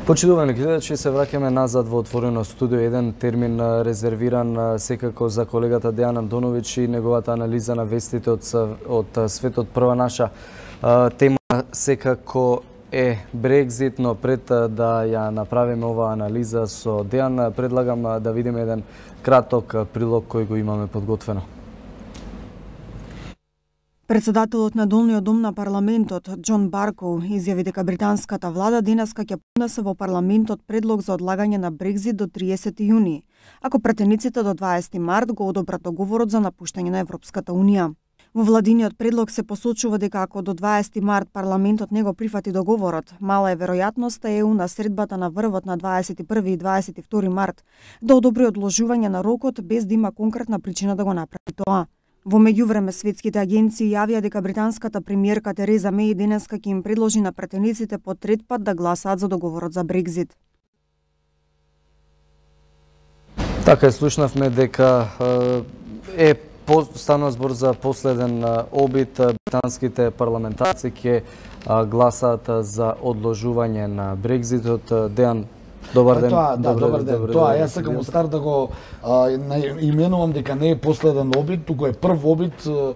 Почитувани гледачи, се враќаме назад во отворено студио. Еден термин резервиран секако за колегата Дејан Андоновиќ и неговата анализа на вестите од светот. Прва наша тема секако е Брекзит, но пред да ја направиме оваа анализа со Дејан, предлагам да видиме еден краток прилог кој го имаме подготвено. Председателот на Долниот дом на парламентот, Џон Баркоу, изјави дека британската влада денеска ќе поднесе во парламентот предлог за одлагање на Брекзит до 30 јуни, ако пратениците до 20 март го одобрат договорот за напуштање на Европската унија. Во владиниот предлог се посочува дека ако до 20 март парламентот не го прифати договорот, мала е веројатноста ЕУ на средбата на врвот на 21 и 22 март да одобри одложување на рокот без да има конкретна причина да го направи тоа. Во меѓувреме, светските агенции јавија дека британската премиерка Тереза Меј денеска ќе им предложи на пратениците по трет пат да гласаат за договорот за Брекзит. Така слушнавме дека станува збор за последен обид. Британските парламентарци ќе гласаат за одложување на Брекзитот. Дејан, добар ден. Добар ден. Тоа јас сакам у старт да го именувам дека не е последен обид, туку е прв обид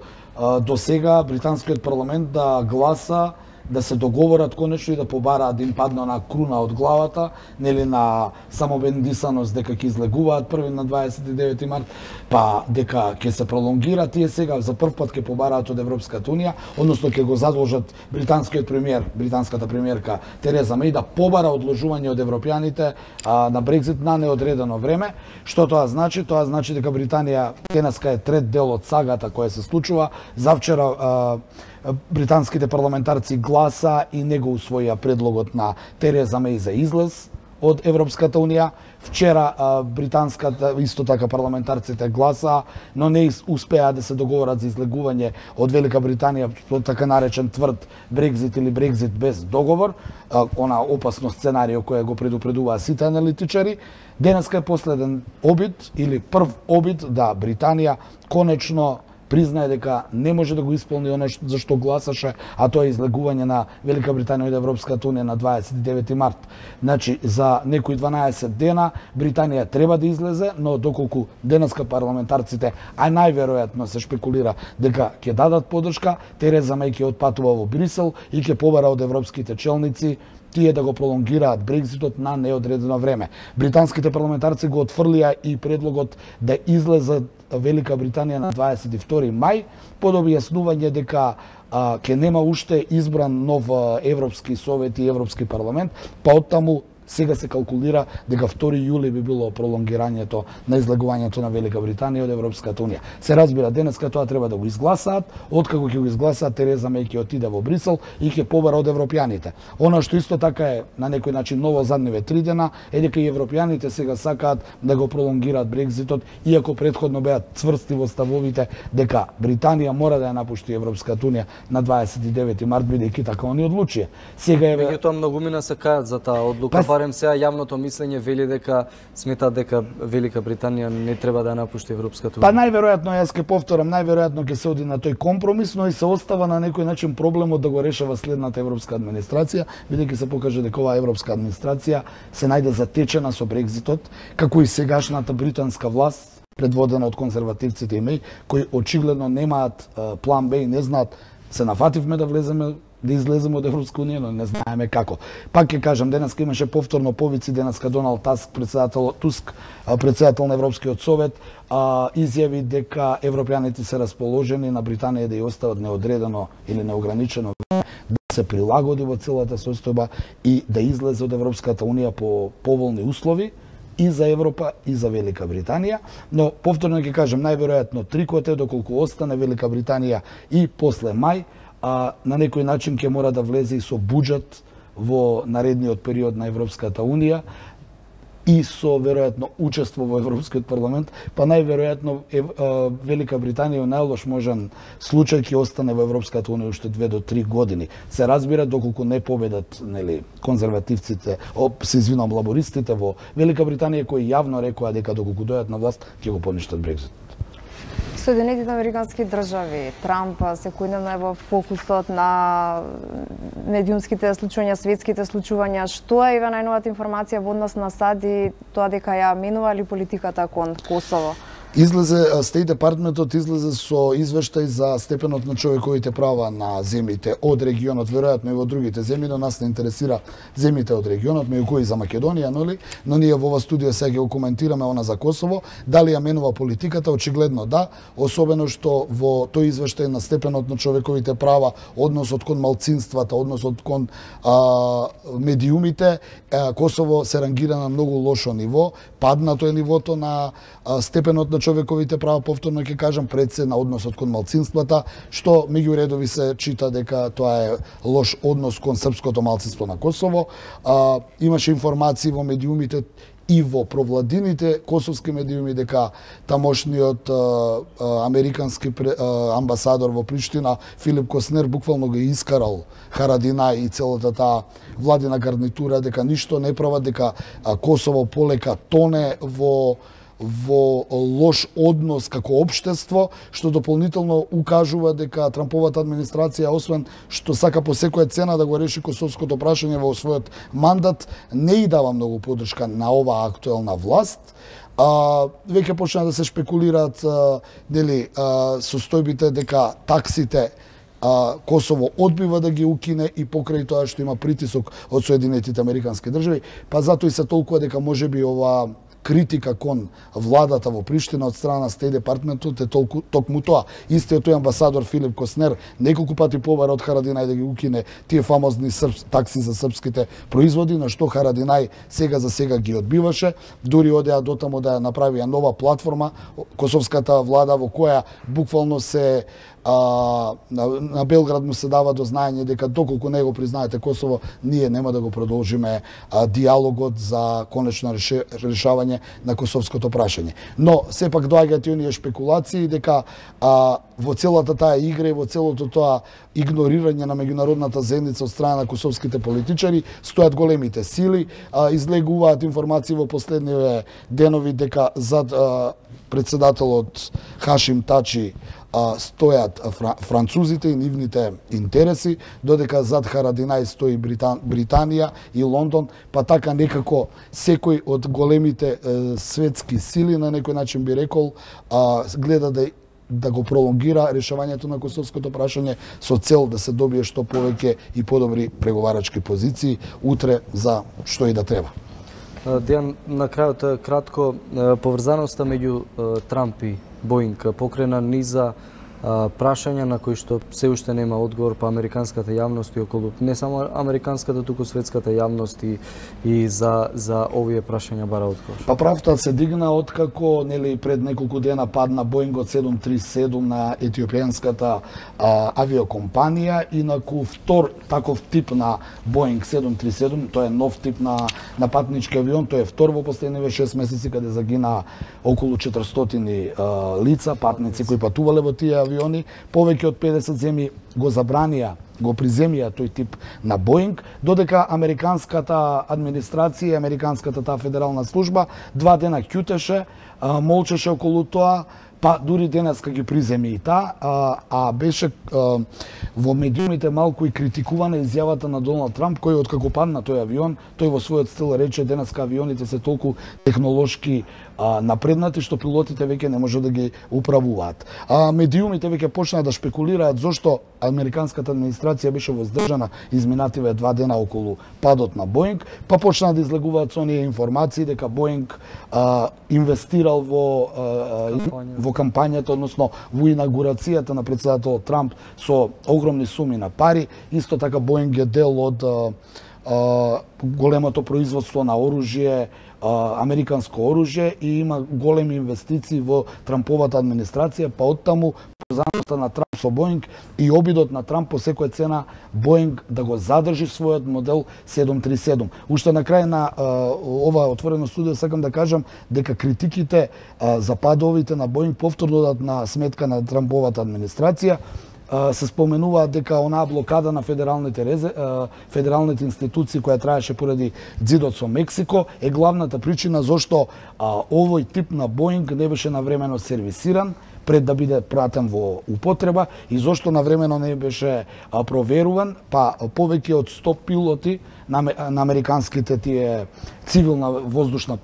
до сега британскиот парламент да гласа, да се договорат конечно и да побараат да им падне на круна од главата, нели на самобендисаност дека ќе излегуваат први на 29 март, па дека ќе се пролонгира. Тие сега за прв пат ќе побараат од Европската унија, односно ќе го задолжат британскиот премиер, британската премиерка Тереза Меј да побара одложување од европјаните на Брекзит на неодредено време. Што тоа значи? Тоа значи дека Британија денеска е трет дел од сагата која се случува. Завчера британските парламентарци гласа и не го усвоија предлогот на Тереза Меј за излез од Европската унија. Вчера британската исто така парламентарците гласа, но не успеа да се договорат за излегување од Велика Британија со така наречен тврд Брекзит или Брекзит без договор, она опасно сценарио кое го предупредуваа сите аналитичари. Денеска е последен обид или прв обид да Британија конечно признае дека не може да го исполни оно за што гласаше, а тоа е излегување на Велика Британија од Европската унија на 29 март. Значи, за некои 12 дена Британија треба да излезе, но доколку денеска парламентарците, а најверојатно се шпекулира дека ќе дадат поддршка, Тереза Меј ќе отпатува во Брисел и ќе побара од европските челници тие да го пролонгираат Брекзитот на неодредено време. Британските парламентарци го отфрлија и предлогот да излезе Велика Британија на 22 мај, под објаснување дека ќе нема уште избран нов Европски совет и Европски парламент, па оттаму сега се калкулира дека 2 јули би било пролонгирањето на излегувањето на Велика Британија од Европската унија. Се разбира, денеска тоа треба да го изгласаат, откако ќе го изгласаат Тереза Меј ќе отиде во Брисел и ќе побара од европјаните. Она што исто така е на некој начин ново задниве 3 дена е дека и европјаните сега сакаат да го пролонгираат Брекзитот, иако претходно беа цврсти во ставовите дека Британија мора да ја напушти Европската унија на 29 март бидејќи така они одлучија. Сега е меѓутоа многумина се кајат за таа одлука. Барем сега јавното мислење вели дека сметаат дека Велика Британија не треба да напушти Европската унија. Па најверојатно јас ќе повторам, најверојатно ќе се оди на тој компромис, но и се остава на некој начин проблемот да го решава следната европска администрација, бидејќи се покаже дека оваа европска администрација се најде затечена со Брекзитот, како и сегашната британска власт, предводена од конзервативците и Меј, кои очигледно немаат план Б и не знаат, се нафативме да влеземе да излеземе од Европска унија, но не знаеме како. Пак ќе кажам, денеска имаше повторно повици, денеска Доналд Туск, председател на Европскиот совет, изјави дека европјаните се расположени на Британија да ја остават неодредено или неограничено време, да се прилагоди во целата состојба и да излезе од Европската унија по поволни услови и за Европа и за Велика Британија, но повторно ќе кажам, најверојатно трикоте доколку остане Велика Британија и после мај, на некој начин ќе мора да влезе и со буџет во наредниот период на Европската унија и со веројатно учество во Европскиот парламент, па најверојатно Велика Британија најлош можен случај ќе остане во Европската унија уште 2 до 3 години. Се разбира доколку не победат, нели, конзервативците, се извинувам, лабористите во Велика Британија кои јавно рекоа дека доколку дојдат на власт ќе го поништат Брекзит. Соединетите Американски држави, Трамп секојдневно е во фокусот на медиумските случувања, светските случувања. Што е ива најновата информација во однос на САД и тоа дека ја минува ли политиката кон Косово? Излезе, Стейт Департментот излезе со извештај за степенот на човековите права на земјите од регионот, веројатно и во другите земји, но нас не интересира земјите од регионот, меѓу кои за Македонија, но ние во ова студио сега го коментираме она за Косово. Дали ја менува политиката? Очигледно да, особено што во тој извештај на степенот на човековите права, односот кон малцинствата, односот кон медиумите, Косово се рангира на многу лошо ниво, паднато е нивото на степенот на човековите права, повторно ќе кажам, пред се на односот кон малцинствата, што меѓу редови се чита дека тоа е лош однос кон српското малцинство на Косово. Имаше информации во медиумите и во провладините косовски медиуми дека тамошниот американски амбасадор во Приштина Филип Коснер буквално го искарал Харадинaj и целата таа владина гарнитура, дека ништо не прават, дека Косово полека тоне во лош однос како општество, што дополнително укажува дека Трамповата администрација, освен што сака по секоја цена да го реши косовското прашање во својот мандат, не и дава многу поддршка на оваа актуелна власт. Веќе почна да се шпекулираат состојбите дека таксите Косово одбива да ги укине и покрај тоа што има притисок од Соединетите Американски држави, па затоа и се толкува дека можеби ова критика кон владата во Приштина од страна на Стейт Департментот е токму тоа. Истиот тој амбасадор Филип Коснер неколку пати побара од Харадинaj да ги укине тие фамозни такси за српските производи, на што Харадинaj сега за сега ги одбиваше. Дури одеа дотаму да направија нова платформа, косовската влада, во која буквално се на Белград му се дава до знаење дека доколку не го признаете Косово, ние нема да го продолжиме диалогот за конечно решавање на косовското прашање. Но сепак доаѓаат и оние шпекулации дека во целата таа игра и во целото тоа игнорирање на меѓународната заедница од страна на косовските политичари стојат големите сили. Излегуваат информации во последниве денови дека зад председателот Хашим Тачи стојат французите и нивните интереси, додека зад Харадинaj стои Британија и Лондон, па така некако секој од големите светски сили на некој начин би рекол гледа да го пролонгира решавањето на косовското прашање со цел да се добие што повеќе и подобри преговарачки позиции утре за што и да треба. Дејан, на крајот кратко, поврзаноста меѓу Трамп и Боинг покрена низа прашања на кои што се уште нема одговор по американската јавност и околу не само американската, туку светската јавност и за овие прашања бара одговор. Па правта се дигна откако пред неколку дена падна Боингот 737 на етиопијанската авиокомпанија, инаку втор таков тип на Боинг 737, тоа е нов тип на патнички авион, тој е втор во последниве 6 месеци каде загина околу 400 лица, патници кои патувале во тие авиони. Повеќе од 50 земји го забранија, го приземија тој тип на Боинг, додека американската администрација, американската таа федерална служба 2 дена ќутеше, молчеше околу тоа, па дури денеска ги приземи и таа, беше во медиумите малку и критикувана изјавата на Доналд Трамп, кој откако падна тој авион, тој во својот стил рече денеска авионите се толку технолошки напреднати што пилотите веќе не може да ги управуваат. Медиумите веќе почнаа да шпекулираат зошто американската администрација беше воздржана изминативе 2 дена околу падот на Боинг, па почнаа да излегуваат со оние информации дека Боинг инвестирал во кампањата, односно во инаугурацијата на председателот Трамп со огромни суми на пари. Исто така Боинг е дел од големото производство на оружје, американско оружје, и има големи инвестиции во Трамповата администрација, па оттаму поврзаноста на Трамп со Боинг и обидот на Трамп по секоја цена Боинг да го задржи својот модел 737. Уште на крај на ова отворено студио сакам да кажам дека критиките за падовите на Боинг повторно дадат на сметка на Трамповата администрација. Се споменува дека онаа блокада на федералните институции која траеше поради ѕидот со Мексико е главната причина зошто овој тип на Боинг не беше навремено сервисиран, пред да биде пратен во употреба и зошто навремено не беше проверуван, па повеќе од 100 пилоти на американските тие цивилно воздушно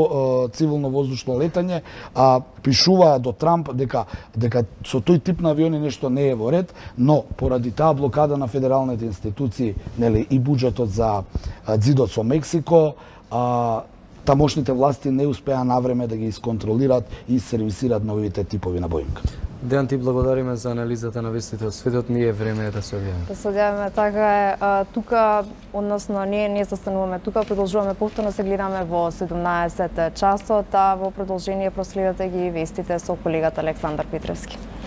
летање пишуваа до Трамп дека со тој тип на авиони нешто не е во ред, но поради таа блокада на федералните институции, нели и буџетот за ѕидот со Мексико, тамошните власти не успеа навреме да ги исконтролираат и сервисираат новите типови на Боинг. Дејан, ти благодариме за анализата на вестите од светот. Ние време е да се одјавиме. Да се одјавиме, така е. Тука, односно, ние не се остануваме тука, продолжуваме повторно се гледаме во 17 часот, а во продолжение проследете ги вестите со колегата Александар Петревски.